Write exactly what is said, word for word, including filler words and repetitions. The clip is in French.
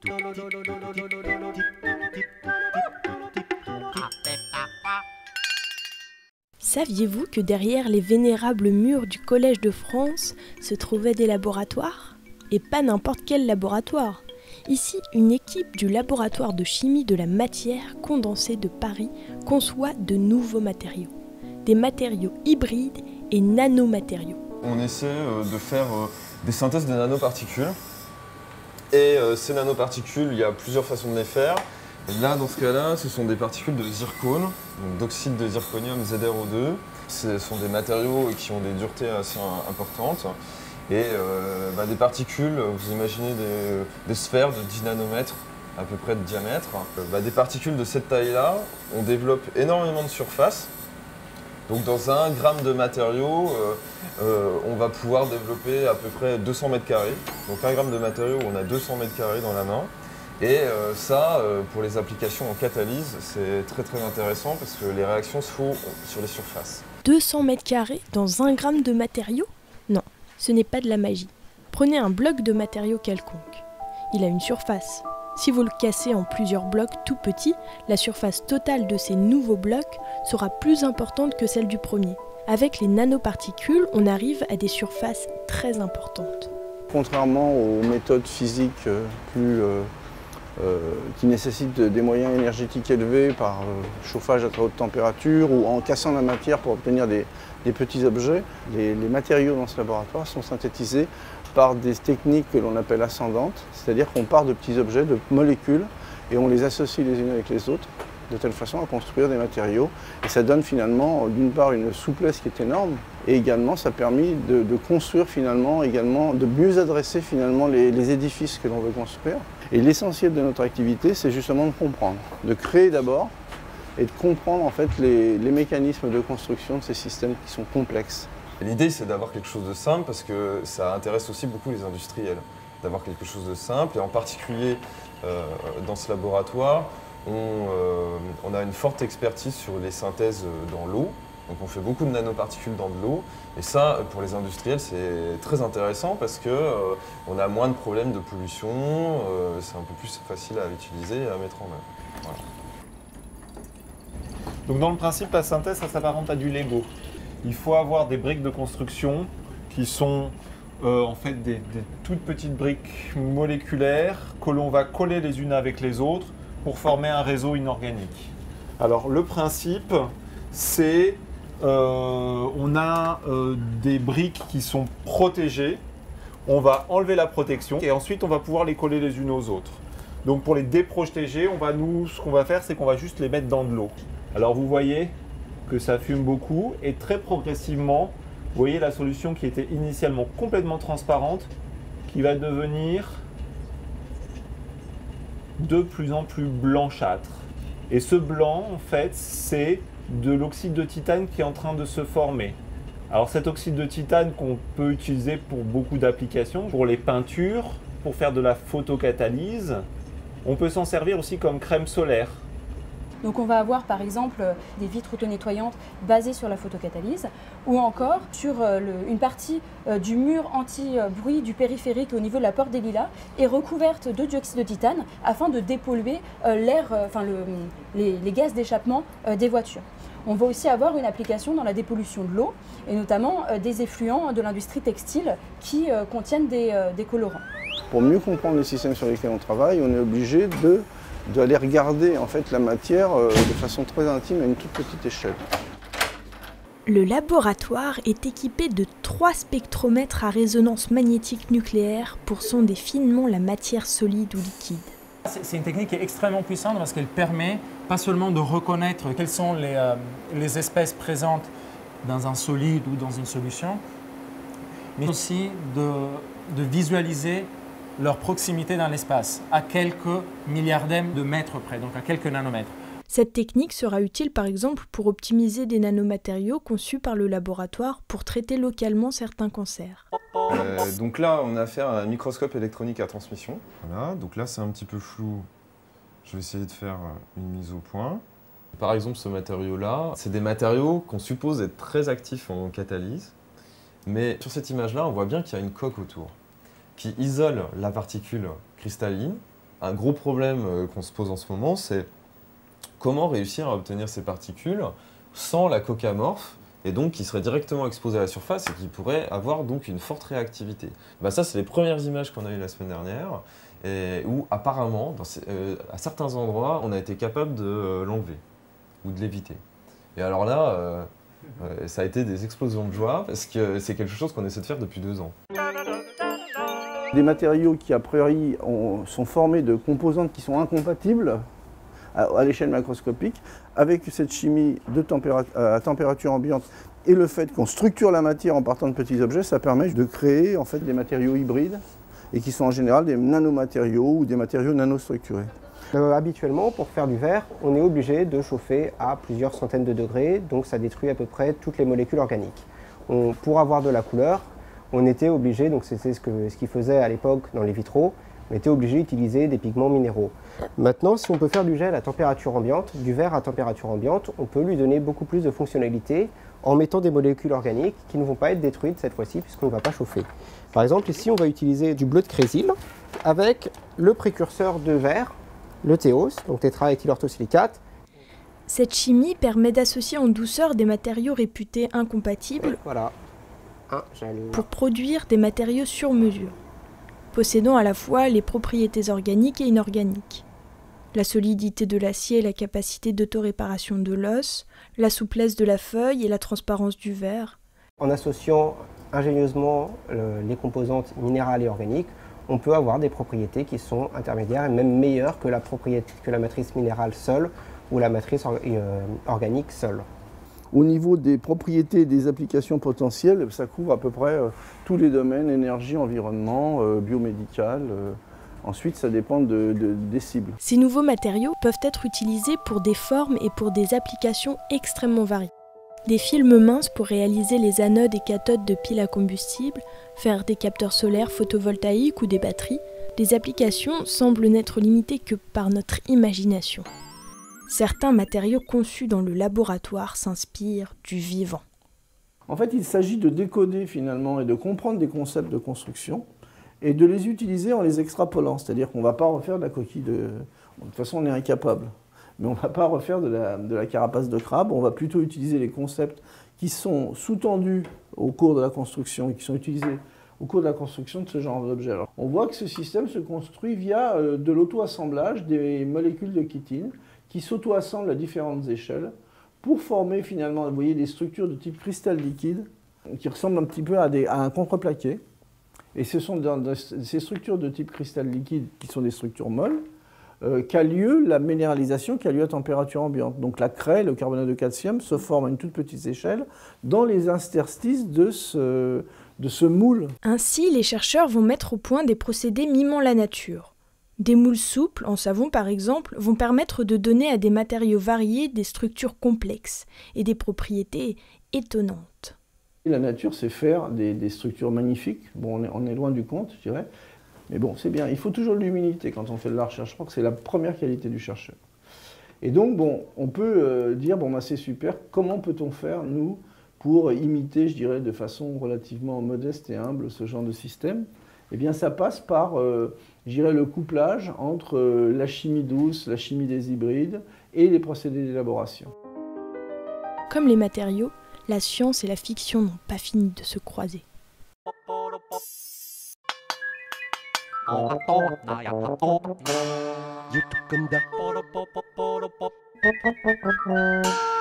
Saviez-vous que derrière les vénérables murs du Collège de France se trouvaient des laboratoires? Et pas n'importe quel laboratoire. Ici, une équipe du laboratoire de chimie de la matière condensée de Paris conçoit de nouveaux matériaux. Des matériaux hybrides et nanomatériaux. On essaie euh, de faire euh, des synthèses de nanoparticules. Et euh, ces nanoparticules, il y a plusieurs façons de les faire. Et là, dans ce cas-là, ce sont des particules de zircone, d'oxyde de zirconium Z R O deux. Ce sont des matériaux qui ont des duretés assez importantes. Et euh, bah, des particules, vous imaginez des, des sphères de dix nanomètres à peu près de diamètre. Bah, des particules de cette taille-là, on développe énormément de surface. Donc dans un gramme de matériau, euh, euh, on va pouvoir développer à peu près deux cents mètres carrés. Donc un gramme de matériau, on a deux cents mètres carrés dans la main. Et euh, ça, euh, pour les applications en catalyse, c'est très très intéressant parce que les réactions se font sur les surfaces. deux cents mètres carrés dans un gramme de matériau? Non, ce n'est pas de la magie. Prenez un bloc de matériau quelconque. Il a une surface. Si vous le cassez en plusieurs blocs tout petits, la surface totale de ces nouveaux blocs sera plus importante que celle du premier. Avec les nanoparticules, on arrive à des surfaces très importantes. Contrairement aux méthodes physiques euh, plus, euh, euh, qui nécessitent des moyens énergétiques élevés par euh, chauffage à très haute température ou en cassant la matière pour obtenir des, des petits objets, les, les matériaux dans ce laboratoire sont synthétisés par des techniques que l'on appelle ascendantes, c'est-à-dire qu'on part de petits objets, de molécules, et on les associe les unes avec les autres, de telle façon à construire des matériaux. Et ça donne finalement, d'une part, une souplesse qui est énorme, et également ça a permis de, de construire finalement, également, de mieux adresser finalement les, les édifices que l'on veut construire. Et l'essentiel de notre activité, c'est justement de comprendre, de créer d'abord, et de comprendre en fait les, les mécanismes de construction de ces systèmes qui sont complexes. L'idée, c'est d'avoir quelque chose de simple parce que ça intéresse aussi beaucoup les industriels, d'avoir quelque chose de simple. Et en particulier, euh, dans ce laboratoire, on, euh, on a une forte expertise sur les synthèses dans l'eau. Donc on fait beaucoup de nanoparticules dans de l'eau. Et ça, pour les industriels, c'est très intéressant parce qu'on euh, a moins de problèmes de pollution. Euh, c'est un peu plus facile à utiliser et à mettre en œuvre. Voilà. Donc dans le principe, la synthèse, ça s'apparente à du Lego. Il faut avoir des briques de construction qui sont euh, en fait des, des toutes petites briques moléculaires que l'on va coller les unes avec les autres pour former un réseau inorganique. Alors le principe, c'est euh, on a euh, des briques qui sont protégées, on va enlever la protection et ensuite on va pouvoir les coller les unes aux autres. Donc pour les déprotéger, on va nous, ce qu'on va faire, c'est qu'on va juste les mettre dans de l'eau. Alors vous voyez que ça fume beaucoup et très progressivement, vous voyez la solution qui était initialement complètement transparente qui va devenir de plus en plus blanchâtre. Et ce blanc, en fait, c'est de l'oxyde de titane qui est en train de se former. Alors cet oxyde de titane qu'on peut utiliser pour beaucoup d'applications, pour les peintures, pour faire de la photocatalyse, on peut s'en servir aussi comme crème solaire. Donc on va avoir par exemple des vitres auto-nettoyantes basées sur la photocatalyse ou encore sur le, une partie du mur anti-bruit du périphérique au niveau de la porte des Lilas est recouverte de dioxyde de titane afin de dépolluer l'air, enfin le, les, les gaz d'échappement des voitures. On va aussi avoir une application dans la dépollution de l'eau et notamment des effluents de l'industrie textile qui contiennent des, des colorants. Pour mieux comprendre les systèmes sur lesquels on travaille, on est obligé de d'aller regarder en fait la matière euh, de façon très intime à une toute petite échelle. Le laboratoire est équipé de trois spectromètres à résonance magnétique nucléaire pour sonder finement la matière solide ou liquide. C'est une technique qui est extrêmement puissante parce qu'elle permet pas seulement de reconnaître quelles sont les, euh, les espèces présentes dans un solide ou dans une solution, mais aussi de, de visualiser leur proximité dans l'espace, à quelques milliardièmes de mètres près, donc à quelques nanomètres. Cette technique sera utile par exemple pour optimiser des nanomatériaux conçus par le laboratoire pour traiter localement certains cancers. Euh, donc là, on a affaire à un microscope électronique à transmission. Voilà, donc là c'est un petit peu flou. Je vais essayer de faire une mise au point. Par exemple, ce matériau-là, c'est des matériaux qu'on suppose être très actifs en catalyse. Mais sur cette image-là, on voit bien qu'il y a une coque autour qui isole la particule cristalline un gros problème euh, qu'on se pose en ce moment, c'est comment réussir à obtenir ces particules sans la coque amorphe, et donc qui seraient directement exposées à la surface et qui pourraient avoir donc une forte réactivité. Bah ça, c'est les premières images qu'on a eues la semaine dernière, et où apparemment, dans ces, euh, à certains endroits, on a été capable de euh, l'enlever ou de l'éviter. Et alors là, euh, euh, ça a été des explosions de joie, parce que c'est quelque chose qu'on essaie de faire depuis deux ans. Des matériaux qui, a priori, ont- sont formés de composantes qui sont incompatibles à, à l'échelle macroscopique, avec cette chimie de tempéra- à température ambiante et le fait qu'on structure la matière en partant de petits objets, ça permet de créer en fait des matériaux hybrides et qui sont en général des nanomatériaux ou des matériaux nanostructurés. Euh, habituellement, pour faire du verre, on est obligé de chauffer à plusieurs centaines de degrés, donc ça détruit à peu près toutes les molécules organiques. On, pour avoir de la couleur, on était obligé, donc c'était ce que, ce qu'ils faisaient à l'époque dans les vitraux, on était obligé d'utiliser des pigments minéraux. Maintenant, si on peut faire du gel à température ambiante, du verre à température ambiante, on peut lui donner beaucoup plus de fonctionnalités en mettant des molécules organiques qui ne vont pas être détruites cette fois-ci puisqu'on ne va pas chauffer. Par exemple, ici, on va utiliser du bleu de crésil avec le précurseur de verre, le théos, donc tétraéthylorthosilicate. Cette chimie permet d'associer en douceur des matériaux réputés incompatibles Voilà. Un gel. pour produire des matériaux sur mesure, possédant à la fois les propriétés organiques et inorganiques. La solidité de l'acier et la capacité d'autoréparation de l'os, la souplesse de la feuille et la transparence du verre. En associant ingénieusement euh, les composantes minérales et organiques, on peut avoir des propriétés qui sont intermédiaires et même meilleures que la, propriété, que la matrice minérale seule ou la matrice or, euh, organique seule. Au niveau des propriétés et des applications potentielles, ça couvre à peu près euh, tous les domaines, énergie, environnement, euh, biomédical. Euh, ensuite, ça dépend de, de, des cibles. Ces nouveaux matériaux peuvent être utilisés pour des formes et pour des applications extrêmement variées. Des films minces pour réaliser les anodes et cathodes de piles à combustible, faire des capteurs solaires photovoltaïques ou des batteries, des applications semblent n'être limitées que par notre imagination. Certains matériaux conçus dans le laboratoire s'inspirent du vivant. En fait, il s'agit de décoder finalement et de comprendre des concepts de construction et de les utiliser en les extrapolant. C'est-à-dire qu'on ne va pas refaire de la coquille de... De toute façon, on est incapable. Mais on ne va pas refaire de la, de la carapace de crabe, on va plutôt utiliser les concepts qui sont sous-tendus au cours de la construction et qui sont utilisés au cours de la construction de ce genre d'objet. Alors, on voit que ce système se construit via euh, de l'auto-assemblage des molécules de chitine qui s'auto-assemblent à différentes échelles pour former finalement, vous voyez, des structures de type cristal liquide qui ressemblent un petit peu à, des, à un contreplaqué. Et ce sont dans, dans ces structures de type cristal liquide qui sont des structures molles euh, qu'a lieu la minéralisation qui a lieu à température ambiante. Donc la craie, le carbonate de calcium, se forment à une toute petite échelle dans les interstices de ce, de ce moule. Ainsi, les chercheurs vont mettre au point des procédés mimant la nature. Des moules souples, en savon par exemple, vont permettre de donner à des matériaux variés des structures complexes et des propriétés étonnantes. La nature sait faire des, des structures magnifiques. Bon, on est, on est loin du compte, je dirais. Mais bon, c'est bien. Il faut toujours de l'humilité quand on fait de la recherche. Je crois que c'est la première qualité du chercheur. Et donc, bon, on peut euh, dire, bon, bah, c'est super. Comment peut-on faire, nous, pour imiter, je dirais, de façon relativement modeste et humble, ce genre de système? Eh bien, ça passe par, euh, je dirais, le couplage entre euh, la chimie douce, la chimie des hybrides et les procédés d'élaboration. Comme les matériaux, la science et la fiction n'ont pas fini de se croiser. YouTube